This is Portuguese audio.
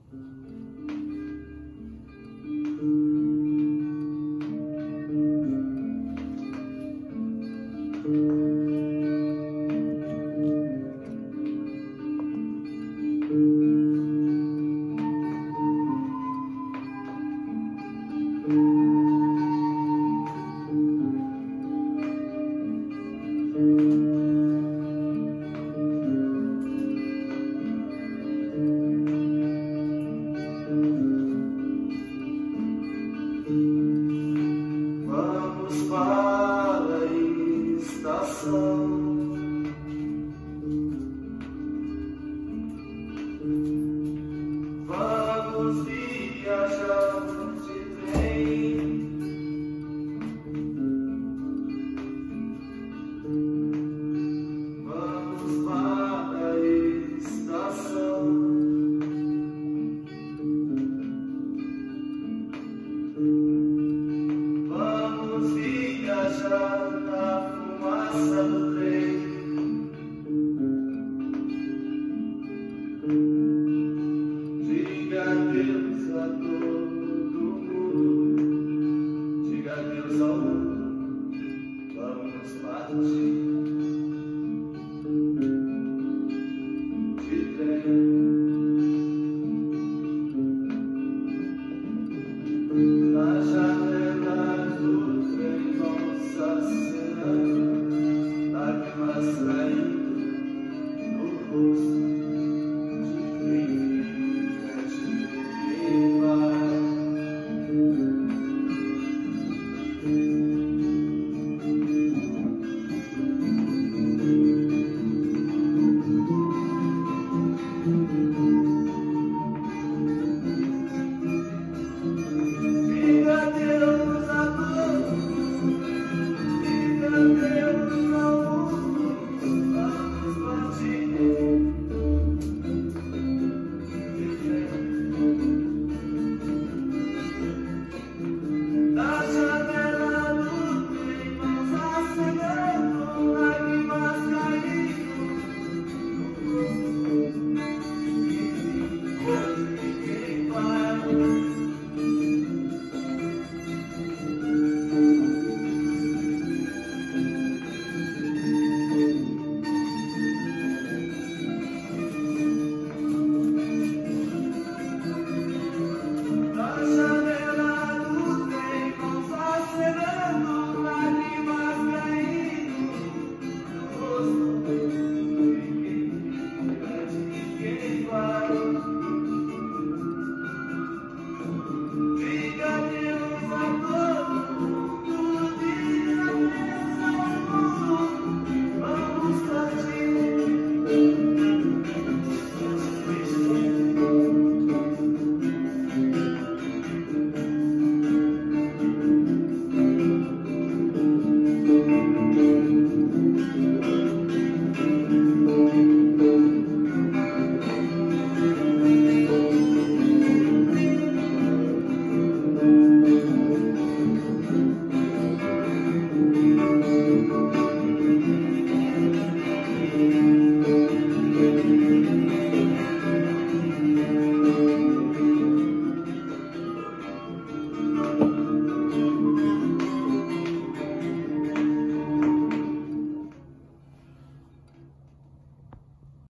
Vamos para a estação. Vamos viajar de trem. Vamos para a estação. Vamos viajar na fumaça do trem. Diga adeus a todo mundo. Diga adeus ao mundo. Vamos partir de trem. Na janela do trem, Nossa Senhora, lágrimas caindo no rosto de quem fica de vai. Diga adeus a todos, diga adeus ao mundo, vamos partir de trem. Na janela do trem, mãos acendendo, lágrimas caindo no rosto de quem vai.